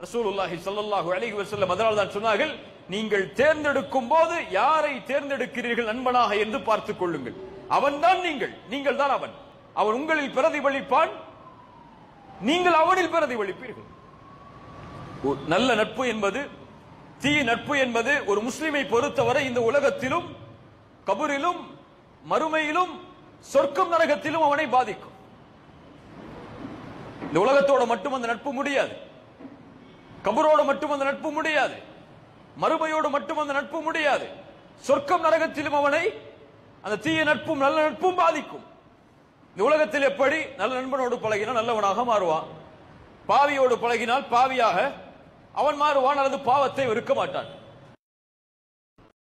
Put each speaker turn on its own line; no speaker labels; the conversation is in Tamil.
ரசூலுல்லாஹி ஸல்லல்லாஹு அலைஹி வஸல்லம் அதனால் தான் சொன்னார்கள், நீங்கள் தேர்ந்தெடுக்கும் போது யாரை தேர்ந்தெடுக்கிறீர்கள் நண்பனாக என்று பார்த்துக் கொள்ளுங்கள். அவன்தான் நீங்கள் தான் அவன். அவன் உங்களில் பிரதிபலிப்பான், நீங்கள் அவனில் பிரதிபலிப்பீர்கள். நல்ல நட்பு என்பது, தீய நட்பு என்பது ஒரு முஸ்லிமை பொறுத்தவரை இந்த உலகத்திலும் கபரிலும் மறுமையிலும் சொர்க்கம் நரகத்திலும் அவனை பாதிக்கும். இந்த உலகத்தோட மட்டும் அந்த நட்பு முடியாது, கபரோடு மட்டும் அந்த நட்பு முடியாது, மறுமையோடு மட்டும் அந்த நட்பு முடியாது. சொர்க்கம் நரகத்திலும் அவனை அந்த தீய நட்பும் நல்ல நட்பும் பாதிக்கும். இந்த உலகத்தில் எப்படி நல்ல நண்பனோடு பழகினால் நல்லவனாக மாறுவான், பாவியோடு பழகினால் பாவியாக அவன் மாறுவான், அல்லது பாவத்தை வெறுக்க மாட்டான்.